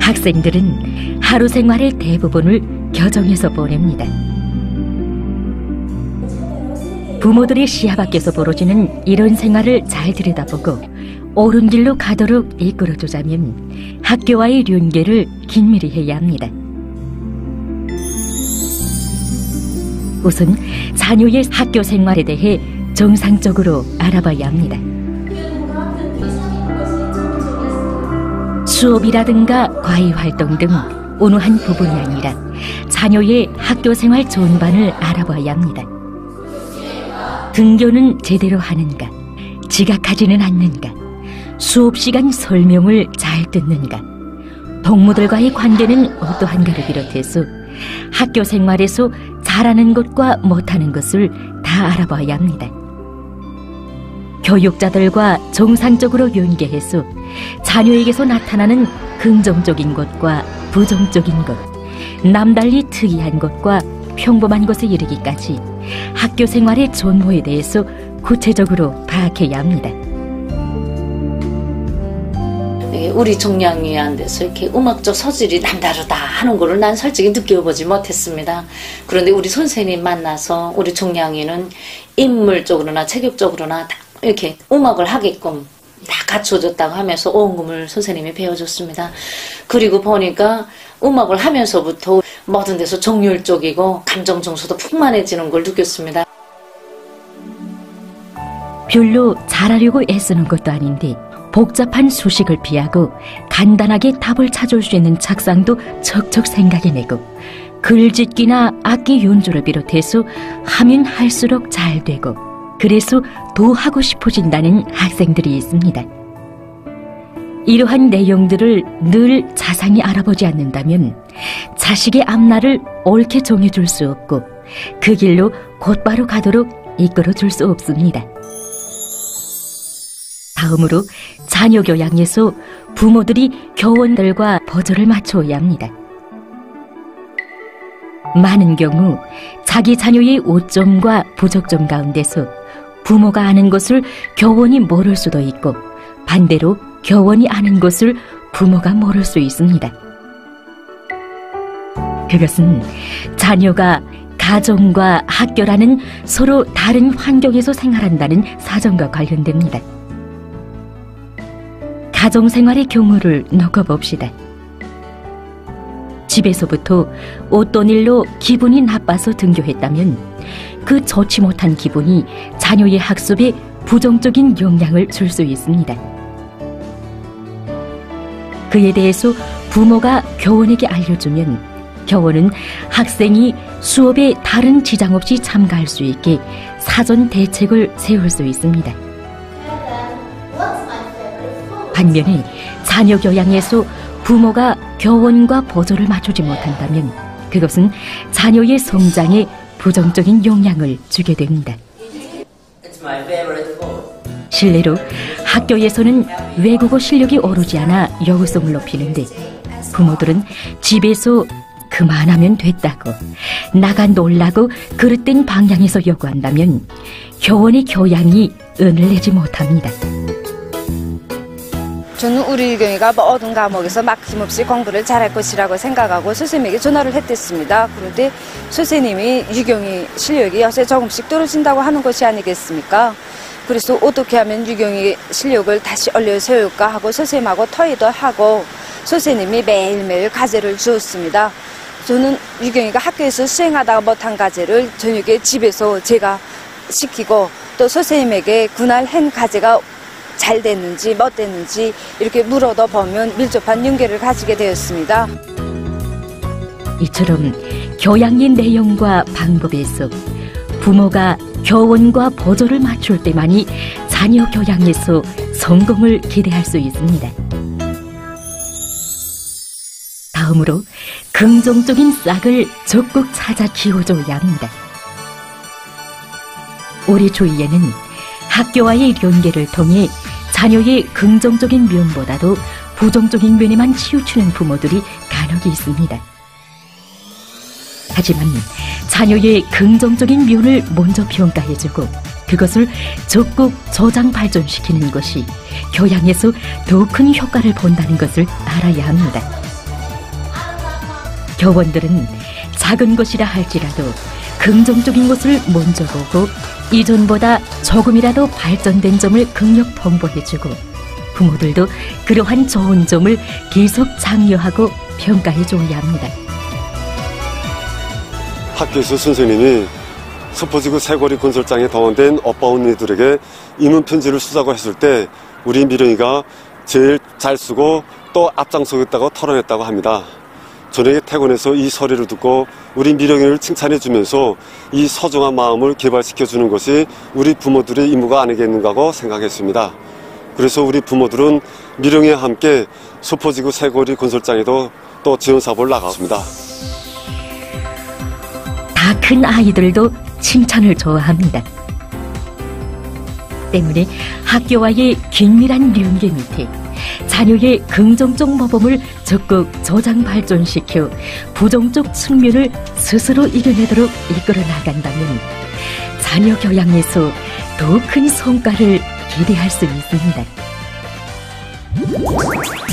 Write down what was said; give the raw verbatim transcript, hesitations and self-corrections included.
학생들은 하루 생활의 대부분을 교정에서 보냅니다. 부모들이 시야 밖에서 벌어지는 이런 생활을 잘 들여다보고 옳은 길로 가도록 이끌어주자면 학교와의 연계를 긴밀히 해야 합니다. 우선 자녀의 학교 생활에 대해 정상적으로 알아봐야 합니다. 수업이라든가 과외활동 등 어느 한 부분이 아니라 자녀의 학교 생활 전반을 알아봐야 합니다. 등교는 제대로 하는가, 지각하지는 않는가, 수업시간 설명을 잘 듣는가, 동무들과의 관계는 어떠한가를 비롯해서 학교 생활에서 잘하는 것과 못하는 것을 다 알아봐야 합니다. 교육자들과 정상적으로 연계해서 자녀에게서 나타나는 긍정적인 것과 부정적인 것, 남달리 특이한 것과 평범한 것에 이르기까지 학교 생활의 전모에 대해서 구체적으로 파악해야 합니다. 우리 종량이 안 돼서 이렇게 음악적 소질이 남다르다 하는 거를 난 솔직히 느껴보지 못했습니다. 그런데 우리 선생님 만나서 우리 종량이는 인물적으로나 체격적으로나 다 이렇게 음악을 하게끔 다 갖춰줬다고 하면서 오음금을 선생님이 배워줬습니다. 그리고 보니까 음악을 하면서부터 모든 데서 정열적이고 감정 정서도 풍만해지는 걸 느꼈습니다. 별로 잘하려고 애쓰는 것도 아닌데 복잡한 수식을 피하고 간단하게 답을 찾을 수 있는 작상도 척척 생각해내고 글짓기나 악기 연주를 비롯해서 하면 할수록 잘 되고 그래서 더 하고 싶어진다는 학생들이 있습니다. 이러한 내용들을 늘 자상히 알아보지 않는다면 자식의 앞날을 옳게 정해줄 수 없고 그 길로 곧바로 가도록 이끌어줄 수 없습니다. 다음으로 자녀 교양에서 부모들이 교원들과 버절을 맞추어야 합니다. 많은 경우 자기 자녀의 오점과 부족점 가운데서 부모가 아는 것을 교원이 모를 수도 있고 반대로 교원이 아는 것을 부모가 모를 수 있습니다. 그것은 자녀가 가정과 학교라는 서로 다른 환경에서 생활한다는 사정과 관련됩니다. 가정생활의 경우를 놓고 봅시다. 집에서부터 어떤 일로 기분이 나빠서 등교했다면 그 좋지 못한 기분이 자녀의 학습에 부정적인 영향을 줄 수 있습니다. 그에 대해서 부모가 교원에게 알려주면 교원은 학생이 수업에 다른 지장 없이 참가할 수 있게 사전 대책을 세울 수 있습니다. 반면에 자녀 교양에서 부모가 교원과 보조를 맞추지 못한다면 그것은 자녀의 성장에 부정적인 영향을 주게 됩니다. 실례로 학교에서는 외국어 실력이 오르지 않아 여우성을 높이는데 부모들은 집에서 그만하면 됐다고 나가 놀라고 그릇된 방향에서 요구한다면 교원의 교양이 은을 내지 못합니다. 저는 우리 유경이가 모든 과목에서 막힘없이 공부를 잘할 것이라고 생각하고 선생님에게 전화를 했댔습니다. 그런데 선생님이 유경이 실력이 요새 조금씩 떨어진다고 하는 것이 아니겠습니까? 그래서 어떻게 하면 유경이 실력을 다시 올려 세울까 하고 선생님하고 토의도 하고 선생님이 매일매일 과제를 주었습니다. 저는 유경이가 학교에서 수행하다가 못한 과제를 저녁에 집에서 제가 시키고 또 선생님에게 그날 한 과제가 잘 됐는지 못 됐는지 이렇게 물어도 보면 밀접한 연계를 가지게 되었습니다. 이처럼 교양의 내용과 방법에서 부모가 교원과 보조를 맞출 때만이 자녀 교양에서 성공을 기대할 수 있습니다. 다음으로 긍정적인 싹을 적극 찾아 키워줘야 합니다. 우리 주위에는 학교와의 연계를 통해 자녀의 긍정적인 면보다도 부정적인 면에만 치우치는 부모들이 간혹 있습니다. 하지만 자녀의 긍정적인 면을 먼저 평가해주고 그것을 적극 조장 발전시키는 것이 교양에서 더 큰 효과를 본다는 것을 알아야 합니다. 교원들은 작은 것이라 할지라도 긍정적인 것을 먼저 보고 이전보다 조금이라도 발전된 점을 극력 통보해주고 부모들도 그러한 좋은 점을 계속 장려하고 평가해줘야 합니다. 학교에서 선생님이 서포지구 세거리 건설장에 동원된 오빠 언니들에게 인원 편지를 쓰자고 했을 때 우리 미령이가 제일 잘 쓰고 또 앞장서겠다고 토론했다고 합니다. 저녁에 퇴근해서 이 소리를 듣고 우리 미령이를 칭찬해주면서 이 소중한 마음을 개발시켜주는 것이 우리 부모들의 임무가 아니겠는가 하고 생각했습니다. 그래서 우리 부모들은 미령이와 함께 서포지구 세거리 건설장에도 또 지원사업을 나갔습니다. 다 큰 아이들도 칭찬을 좋아합니다. 때문에 학교와의 긴밀한 연계 밑에 자녀의 긍정적 모범을 적극 조장 발전시켜 부정적 측면을 스스로 이겨내도록 이끌어 나간다면 자녀 교양에서 더 큰 성과를 기대할 수 있습니다.